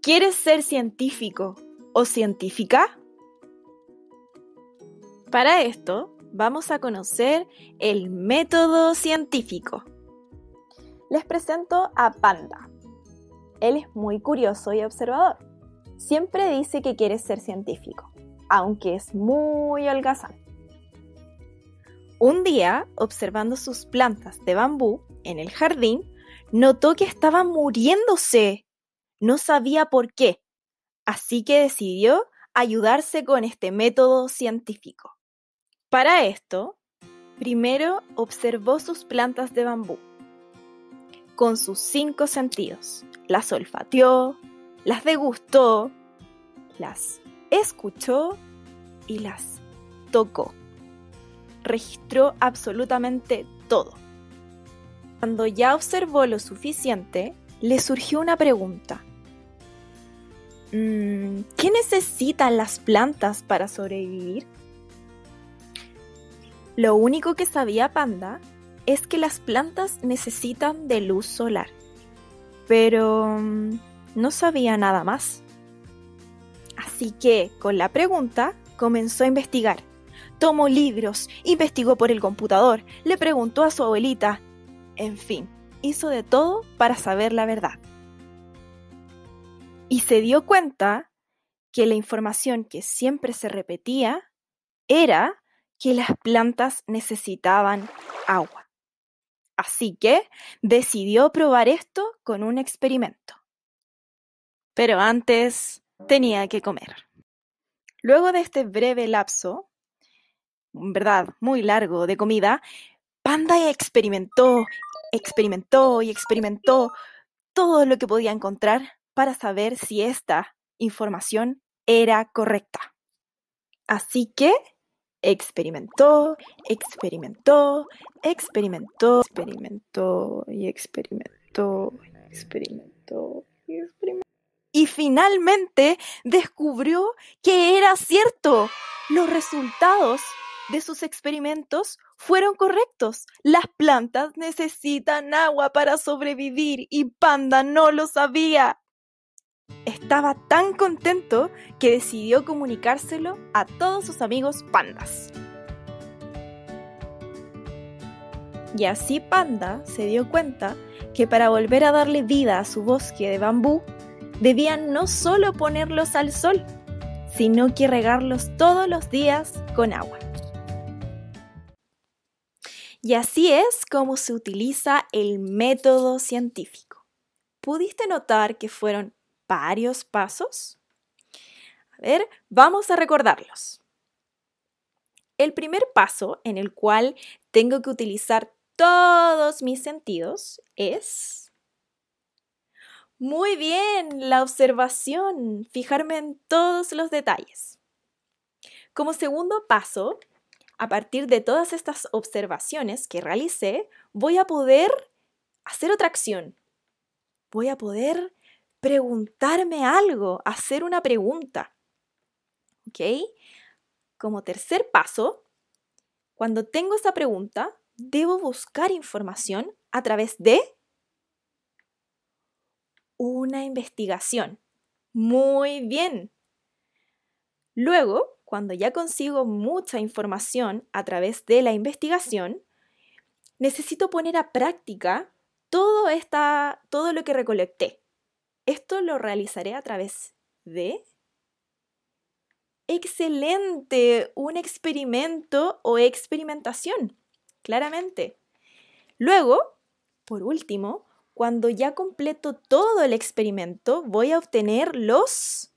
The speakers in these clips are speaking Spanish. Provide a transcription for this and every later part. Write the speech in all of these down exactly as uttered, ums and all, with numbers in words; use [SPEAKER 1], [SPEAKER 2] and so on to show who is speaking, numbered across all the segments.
[SPEAKER 1] ¿Quieres ser científico o científica? Para esto, vamos a conocer el método científico. Les presento a Panda. Él es muy curioso y observador. Siempre dice que quiere ser científico, aunque es muy holgazán. Un día, observando sus plantas de bambú en el jardín, notó que estaban muriéndose. No sabía por qué, así que decidió ayudarse con este método científico. Para esto, primero observó sus plantas de bambú con sus cinco sentidos. Las olfateó, las degustó, las escuchó y las tocó. Registró absolutamente todo. Cuando ya observó lo suficiente, le surgió una pregunta. ¿Qué necesitan las plantas para sobrevivir? Lo único que sabía Panda es que las plantas necesitan de luz solar, pero no sabía nada más. Así que, con la pregunta, comenzó a investigar. Tomó libros, investigó por el computador, le preguntó a su abuelita, en fin, hizo de todo para saber la verdad. Y se dio cuenta que la información que siempre se repetía era que las plantas necesitaban agua. Así que decidió probar esto con un experimento. Pero antes tenía que comer. Luego de este breve lapso, en verdad muy largo de comida, Panda experimentó, experimentó y experimentó todo lo que podía encontrar para saber si esta información era correcta. Así que experimentó, experimentó, experimentó, experimentó y experimentó, experimentó y experimentó. Y finalmente descubrió que era cierto. Los resultados de sus experimentos fueron correctos. Las plantas necesitan agua para sobrevivir y Panda no lo sabía. Estaba tan contento que decidió comunicárselo a todos sus amigos pandas. Y así Panda se dio cuenta que para volver a darle vida a su bosque de bambú, debían no solo ponerlos al sol, sino que regarlos todos los días con agua. Y así es como se utiliza el método científico. ¿Pudiste notar que fueron varios pasos? A ver, vamos a recordarlos. El primer paso en el cual tengo que utilizar todos mis sentidos es... Muy bien, la observación, fijarme en todos los detalles. Como segundo paso, a partir de todas estas observaciones que realicé, voy a poder hacer otra acción. Voy a poder preguntarme algo, hacer una pregunta. ¿Ok? Como tercer paso, cuando tengo esa pregunta, debo buscar información a través de una investigación. Muy bien. Luego, cuando ya consigo mucha información a través de la investigación, necesito poner a práctica todo, esta, todo lo que recolecté. Esto lo realizaré a través de... ¡Excelente! Un experimento o experimentación, claramente. Luego, por último, cuando ya completo todo el experimento, voy a obtener los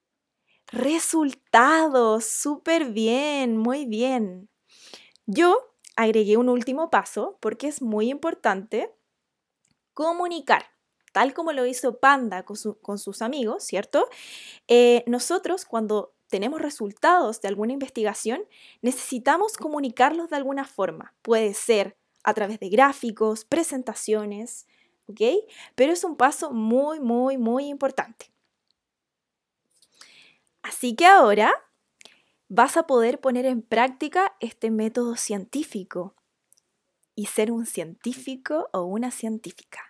[SPEAKER 1] resultados. ¡Súper bien! Muy bien. Yo agregué un último paso porque es muy importante comunicar, tal como lo hizo Panda con, su, con sus amigos, ¿cierto? Eh, nosotros, cuando tenemos resultados de alguna investigación, necesitamos comunicarlos de alguna forma. Puede ser a través de gráficos, presentaciones, ¿ok? Pero es un paso muy, muy, muy importante. Así que ahora vas a poder poner en práctica este método científico y ser un científico o una científica.